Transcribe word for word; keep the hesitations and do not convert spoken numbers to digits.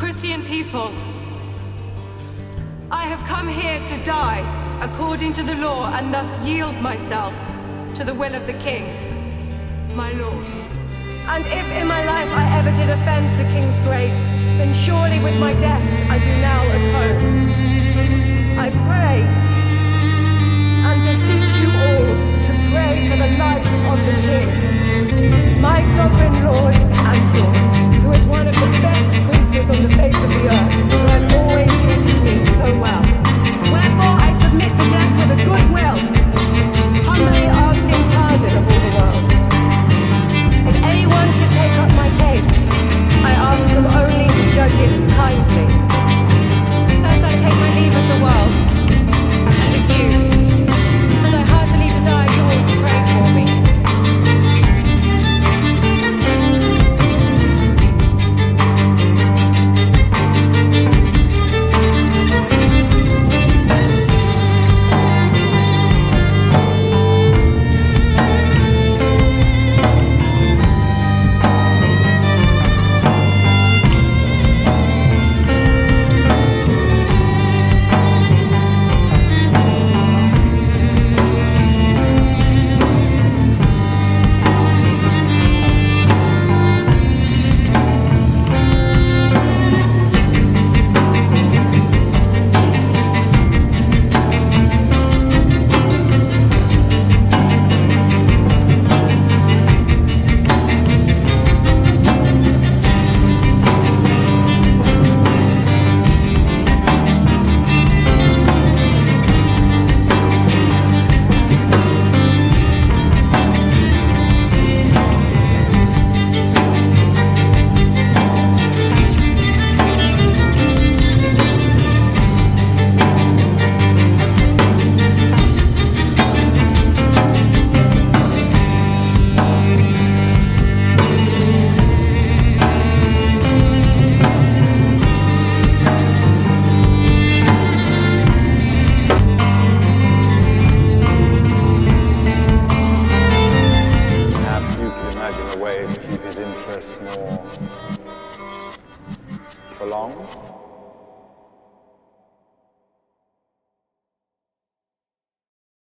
Christian people, I have come here to die according to the law and thus yield myself to the will of the King, my Lord. And if in my life I ever did offend the King's grace, then surely with my death I do now atone. I pray and beseech you all to pray for the life of the King, my sovereign Lord and yours, who is one of the best princes on the face of the earth, who has always treated me so well. Wherefore I submit to death with a good will, humbly asking pardon of all the world. If anyone should take up my case, I ask them only to judge it kindly. Thus I take my leave of the world, and of you, and I heartily desire you all to pray for me. More prolonged.